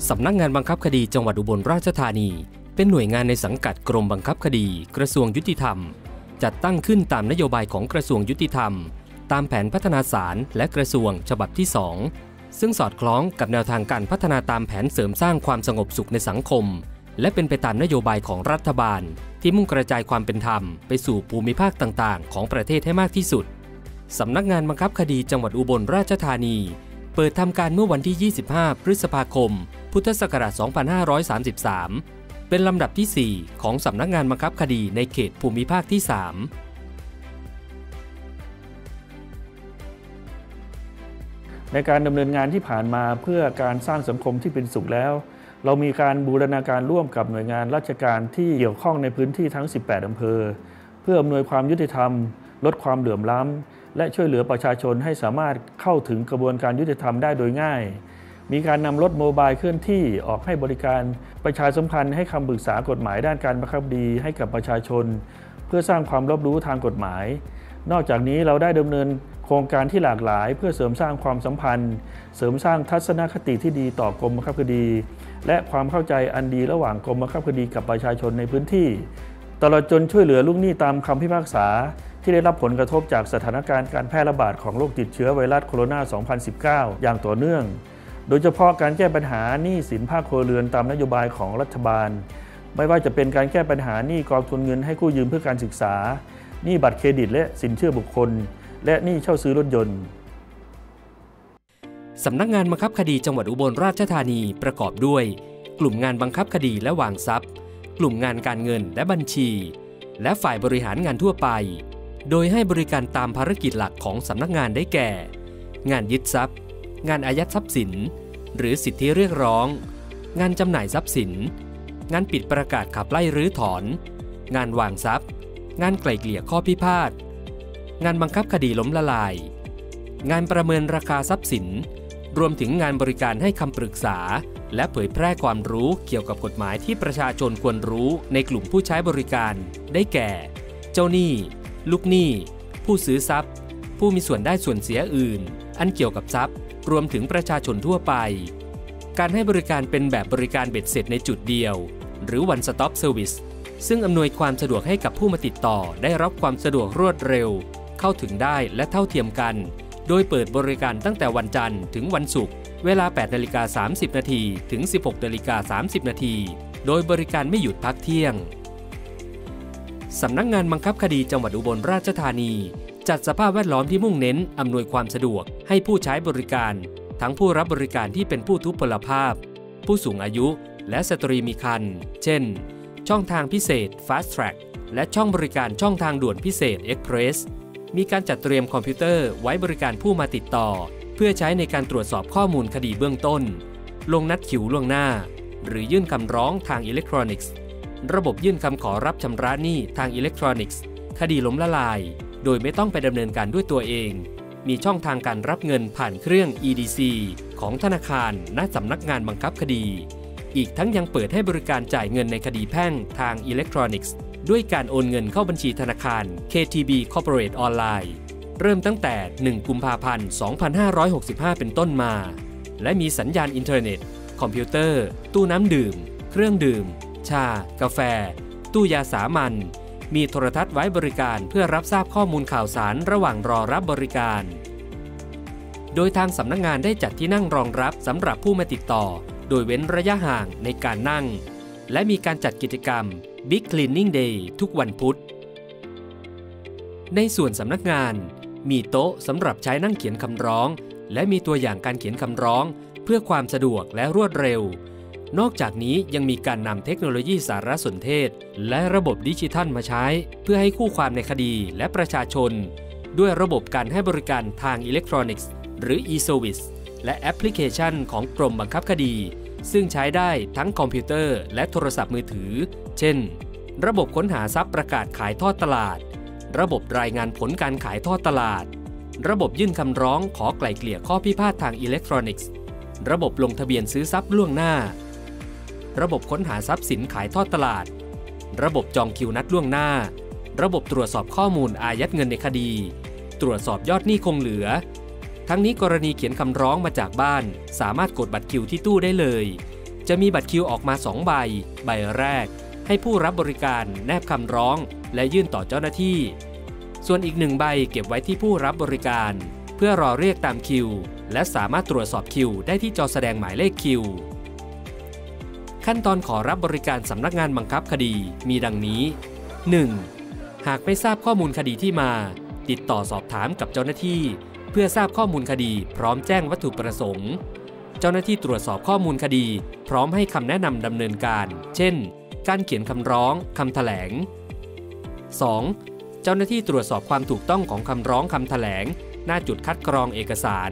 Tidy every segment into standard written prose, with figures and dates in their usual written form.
สำนักงานบังคับคดีจังหวัดอุบลราชธานีเป็นหน่วยงานในสังกัดกรมบังคับคดีกระทรวงยุติธรรมจัดตั้งขึ้นตามนโยบายของกระทรวงยุติธรรมตามแผนพัฒนาศาลและกระทรวงฉบับที่ 2ซึ่งสอดคล้องกับแนวทางการพัฒนาตามแผนเสริมสร้างความสงบสุขในสังคมและเป็นไปตามนโยบายของรัฐบาลที่มุ่งกระจายความเป็นธรรมไปสู่ภูมิภาคต่างๆของประเทศให้มากที่สุดสำนักงานบังคับคดีจังหวัดอุบลราชธานีเปิดทำการเมื่อวันที่ 25 พฤษภาคม พุทธศักราช 2533 เป็นลำดับที่ 4 ของสำนักงานบังคับคดีในเขตภูมิภาคที่ 3 ในการดำเนินงานที่ผ่านมาเพื่อการสร้างสังคมที่เป็นสุขแล้วเรามีการบูรณาการร่วมกับหน่วยงานราชการที่เกี่ยวข้องในพื้นที่ทั้ง 18 อำเภอเพื่ออำนวยความยุติธรรมลดความเหลื่อมล้ำและช่วยเหลือประชาชนให้สามารถเข้าถึงกระบวนการยุติธรรมได้โดยง่ายมีการนำรถโมบายเคลื่อนที่ออกให้บริการประชาสัมพันธ์ให้คำปรึกษากฎหมายด้านการบังคับคดีให้กับประชาชนเพื่อสร้างความรอบรู้ทางกฎหมายนอกจากนี้เราได้ดำเนินโครงการที่หลากหลายเพื่อเสริมสร้างความสัมพันธ์เสริมสร้างทัศนคติที่ดีต่อกรมบังคับคดีและความเข้าใจอันดีระหว่างกรมบังคับคดีกับประชาชนในพื้นที่ตลอดจนช่วยเหลือลูกหนี้ตามคำพิพากษาที่ได้รับผลกระทบจากสถานการณ์การแพร่ระบาดของโรคติดเชื้อไวรัสโคโรนา 2019 อย่างต่อเนื่องโดยเฉพาะการแก้ปัญหาหนี้สินภาคครัวเรือนตามนโยบายของรัฐบาลไม่ว่าจะเป็นการแก้ปัญหาหนี้กองทุนเงินให้กู้ยืมเพื่อการศึกษาหนี้บัตรเครดิตและสินเชื่อบุคคลและหนี้เช่าซื้อรถยนต์สำนักงานบังคับคดีจังหวัดอุบลราชธานีประกอบด้วยกลุ่มงานบังคับคดีและวางทรัพย์กลุ่มงานการเงินและบัญชีและฝ่ายบริหารงานทั่วไปโดยให้บริการตามภารกิจหลักของสำนักงานได้แก่งานยึดทรัพย์งานอายัดทรัพย์สินหรือสิทธิเรียกร้องงานจำหน่ายทรัพย์สินงานปิดประกาศขับไล่รื้อถอนงานวางทรัพย์งานไกล่เกลี่ยข้อพิพาทงานบังคับคดีล้มละลายงานประเมินราคาทรัพย์สินรวมถึงงานบริการให้คำปรึกษาและเผยแพร่ความรู้เกี่ยวกับกฎหมายที่ประชาชนควรรู้ในกลุ่มผู้ใช้บริการได้แก่เจ้าหนี้ลูกหนี้ผู้ซื้อทรัพย์ผู้มีส่วนได้ส่วนเสียอื่นอันเกี่ยวกับทรัพย์รวมถึงประชาชนทั่วไปการให้บริการเป็นแบบบริการเบ็ดเสร็จในจุดเดียวหรือ One Stop Service ซึ่งอำนวยความสะดวกให้กับผู้มาติดต่อได้รับความสะดวกรวดเร็วเข้าถึงได้และเท่าเทียมกันโดยเปิดบริการตั้งแต่วันจันทร์ถึงวันศุกร์เวลา 8:30 น. ถึง 16:30 น. โดยบริการไม่หยุดพักเที่ยงสำนักงานบังคับคดีจังหวัดอุบลราชธานีจัดสภาพแวดล้อมที่มุ่งเน้นอำนวยความสะดวกให้ผู้ใช้บริการทั้งผู้รับบริการที่เป็นผู้ทุพพลภาพผู้สูงอายุและสตรีมีครรภ์เช่นช่องทางพิเศษ Fast Track และช่องบริการช่องทางด่วนพิเศษ Express มีการจัดเตรียมคอมพิวเตอร์ไว้บริการผู้มาติดต่อเพื่อใช้ในการตรวจสอบข้อมูลคดีเบื้องต้นลงนัดคิวล่วงหน้าหรือยื่นคำร้องทางอิเล็กทรอนิกส์ระบบยื่นคำขอรับชำระหนี้ทางอิเล็กทรอนิกส์คดีล้มละลายโดยไม่ต้องไปดำเนินการด้วยตัวเองมีช่องทางการรับเงินผ่านเครื่อง EDC ของธนาคารณสำนักงานบังคับคดีอีกทั้งยังเปิดให้บริการจ่ายเงินในคดีแพ่งทางอิเล็กทรอนิกส์ด้วยการโอนเงินเข้าบัญชีธนาคาร KTB Corporate Online เริ่มตั้งแต่ 1 กุมภาพันธ์ 2565 เป็นต้นมาและมีสัญญาณอินเทอร์เน็ตคอมพิวเตอร์ตู้น้ำดื่มเครื่องดื่มชากาแฟตู้ยาสามัญมีโทรทัศน์ไว้บริการเพื่อรับทราบข้อมูลข่าวสารระหว่างรอรับบริการโดยทางสำนักงานได้จัดที่นั่งรองรับสำหรับผู้มาติดต่อโดยเว้นระยะห่างในการนั่งและมีการจัดกิจกรรม Big Cleaning Day ทุกวันพุธในส่วนสำนักงานมีโต๊ะสำหรับใช้นั่งเขียนคำร้องและมีตัวอย่างการเขียนคำร้องเพื่อความสะดวกและรวดเร็วนอกจากนี้ยังมีการนำเทคโนโลยีสารสนเทศและระบบดิจิทัลมาใช้เพื่อให้คู่ความในคดีและประชาชนด้วยระบบการให้บริการทางอิเล็กทรอนิกส์หรือ e-service และแอปพลิเคชันของกรมบังคับคดีซึ่งใช้ได้ทั้งคอมพิวเตอร์และโทรศัพท์มือถือเช่นระบบค้นหาทรัพย์ประกาศขายทอดตลาดระบบรายงานผลการขายทอดตลาดระบบยื่นคำร้องขอไกล่เกลี่ยข้อพิพาททางอิเล็กทรอนิกส์ระบบลงทะเบียนซื้อทรัพย์ล่วงหน้าระบบค้นหาทรัพย์สินขายทอดตลาดระบบจองคิวนัดล่วงหน้าระบบตรวจสอบข้อมูลอายัดเงินในคดีตรวจสอบยอดหนี้คงเหลือทั้งนี้กรณีเขียนคำร้องมาจากบ้านสามารถกดบัตรคิวที่ตู้ได้เลยจะมีบัตรคิวออกมา2 ใบใบแรกให้ผู้รับบริการแนบคำร้องและยื่นต่อเจ้าหน้าที่ส่วนอีก1 ใบเก็บไว้ที่ผู้รับบริการเพื่อรอเรียกตามคิวและสามารถตรวจสอบคิวได้ที่จอแสดงหมายเลขคิวขั้นตอนขอรับบริการสำนักงานบังคับคดีมีดังนี้ 1. หากไม่ทราบข้อมูลคดีที่มาติดต่อสอบถามกับเจ้าหน้าที่เพื่อทราบข้อมูลคดีพร้อมแจ้งวัตถุประสงค์เจ้าหน้าที่ตรวจสอบข้อมูลคดีพร้อมให้คำแนะนำดำเนินการเช่นการเขียนคำร้องคำแถลง 2. เจ้าหน้าที่ตรวจสอบความถูกต้องของคำร้องคำแถลงหน้าจุดคัดกรองเอกสาร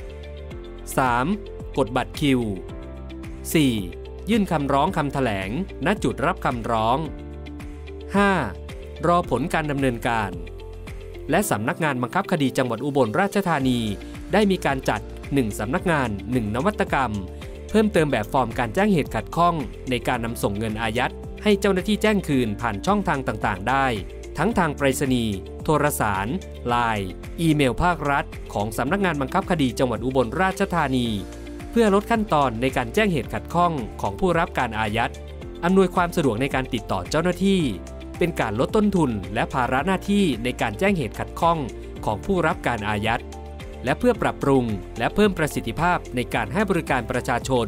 3. กดบัตรคิว 4. ยื่นคำร้องคำแถลงณจุดรับคำร้อง 5. รอผลการดำเนินการและสำนักงานบังคับคดีจังหวัดอุบลราชธานีได้มีการจัด1 สำนักงาน1 นวัตกรรมเพิ่มเติมแบบฟอร์มการแจ้งเหตุขัดข้องในการนำส่งเงินอายัดให้เจ้าหน้าที่แจ้งคืนผ่านช่องทางต่างๆได้ทั้งทางไปรษณีย์โทรสาร LINE อีเมลภาครัฐของสำนักงานบังคับคดีจังหวัดอุบลราชธานีเพื่อลดขั้นตอนในการแจ้งเหตุขัดข้องของผู้รับการอายัดอำนวยความสะดวกในการติดต่อเจ้าหน้าที่เป็นการลดต้นทุนและภาระหน้าที่ในการแจ้งเหตุขัดข้องของผู้รับการอายัดและเพื่อปรับปรุงและเพิ่มประสิทธิภาพในการให้บริการประชาชน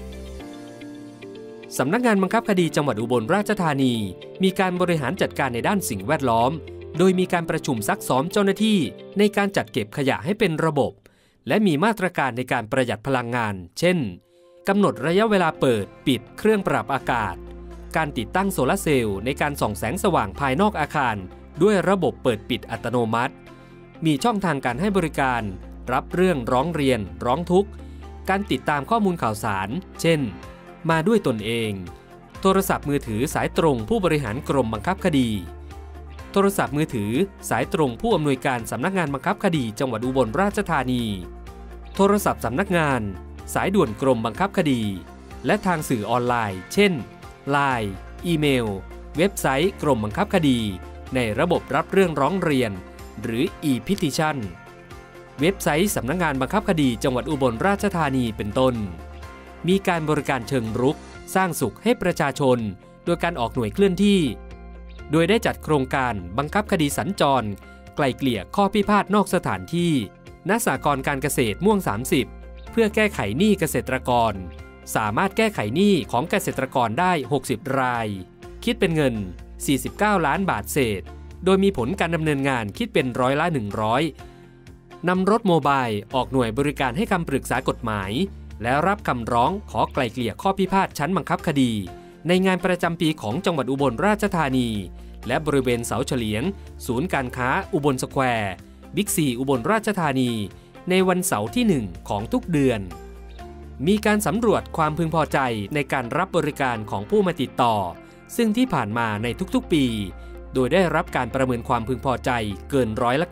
สำนักงานบังคับคดีจังหวัดอุบลราชธานีมีการบริหารจัดการในด้านสิ่งแวดล้อมโดยมีการประชุมซักซ้อมเจ้าหน้าที่ในการจัดเก็บขยะให้เป็นระบบและมีมาตรการในการประหยัดพลังงานเช่นกำหนดระยะเวลาเปิดปิดเครื่องปรับอากาศการติดตั้งโซลาร์เซลล์ในการส่องแสงสว่างภายนอกอาคารด้วยระบบเปิดปิดอัตโนมัติมีช่องทางการให้บริการรับเรื่องร้องเรียนร้องทุกข์การติดตามข้อมูลข่าวสารเช่นมาด้วยตนเองโทรศัพท์มือถือสายตรงผู้บริหารกรมบังคับคดีโทรศัพท์มือถือสายตรงผู้อำนวยการสำนักงานบังคับคดีจังหวัดอุบลราชธานีโทรศัพท์สำนักงานสายด่วนกรมบังคับคดีและทางสื่อออนไลน์เช่น LINE อีเมลเว็บไซต์กรมบังคับคดีในระบบรับเรื่องร้องเรียนหรือ e-petition เว็บไซต์สำนักงานบังคับคดีจังหวัดอุบลราชธานีเป็นต้นมีการบริการเชิงรุกสร้างสุขให้ประชาชนโดยการออกหน่วยเคลื่อนที่โดยได้จัดโครงการบังคับคดีสัญจรไกล่เกลี่ยข้อพิพาทนอกสถานที่ณสหกรณ์การเกษตรม่วง30เพื่อแก้ไขหนี้เกษตรกรสามารถแก้ไขหนี้ของเกษตรกรได้60 รายคิดเป็นเงิน49 ล้านบาทเศษโดยมีผลการดำเนินงานคิดเป็น100%นำรถโมบายออกหน่วยบริการให้คำปรึกษากฎหมายและรับคำร้องขอไกล่เกลี่ยข้อพิพาทชั้นบังคับคดีในงานประจำปีของจังหวัดอุบลราชธานีและบริเวณเสาเฉลียงศูนย์การค้าอุบลสแควร์บิ๊กซีอุบลราชธานีในวันเสาร์ที่1ของทุกเดือนมีการสำรวจความพึงพอใจในการรับบริการของผู้มาติดต่อซึ่งที่ผ่านมาในทุกๆปีโดยได้รับการประเมินความพึงพอใจเกิน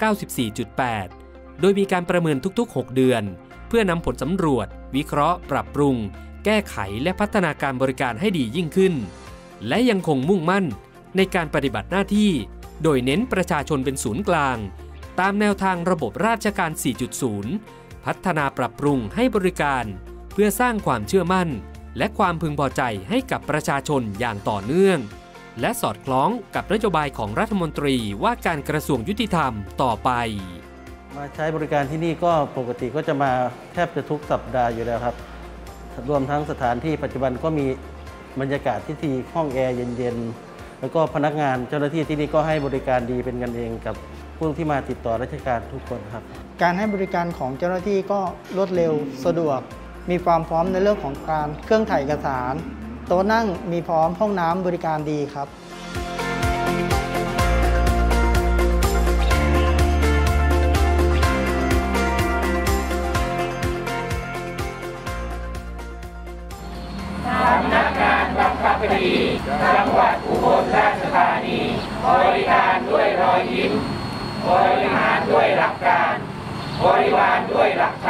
94.8%โดยมีการประเมินทุกๆ6 เดือนเพื่อนำผลสำรวจวิเคราะห์ปรับปรุงแก้ไขและพัฒนาการบริการให้ดียิ่งขึ้นและยังคงมุ่งมั่นในการปฏิบัติหน้าที่โดยเน้นประชาชนเป็นศูนย์กลางตามแนวทางระบบราชการ 4.0 พัฒนาปรับปรุงให้บริการเพื่อสร้างความเชื่อมั่นและความพึงพอใจให้กับประชาชนอย่างต่อเนื่องและสอดคล้องกับนโยบายของรัฐมนตรีว่าการกระทรวงยุติธรรมต่อไปมาใช้บริการที่นี่ก็ปกติก็จะมาแทบจะทุกสัปดาห์อยู่แล้วครับรวมทั้งสถานที่ปัจจุบันก็มีบรรยากาศที่ดีห้องแอร์เย็นๆแล้วก็พนักงานเจ้าหน้าที่ที่นี่ก็ให้บริการดีเป็นกันเองกับผู้ที่มาติดต่อราชการทุกคนครับการให้บริการของเจ้าหน้าที่ก็รวดเร็วสะดวกมีความพร้อมในเรื่องของการเครื่องถ่ายเอกสารโต๊ะนั่งมีพร้อมห้องน้ำบริการดีครับสำนักงานบังคับคดีจังหวัดอุบลราชธานีบริการด้วยรอยยิ้มบริหารด้วยหลักการบริวารด้วยหลัก